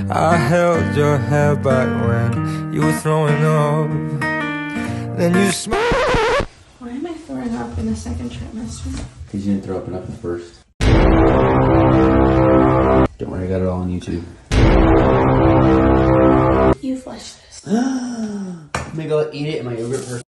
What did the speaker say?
I held your hair back when you were throwing up. Then you smiled. Why am I throwing up in the second trimester? Because you didn't throw up enough in the first. Don't worry, I got it all on YouTube. You flushed this. I'm gonna go eat it in my yogurt first.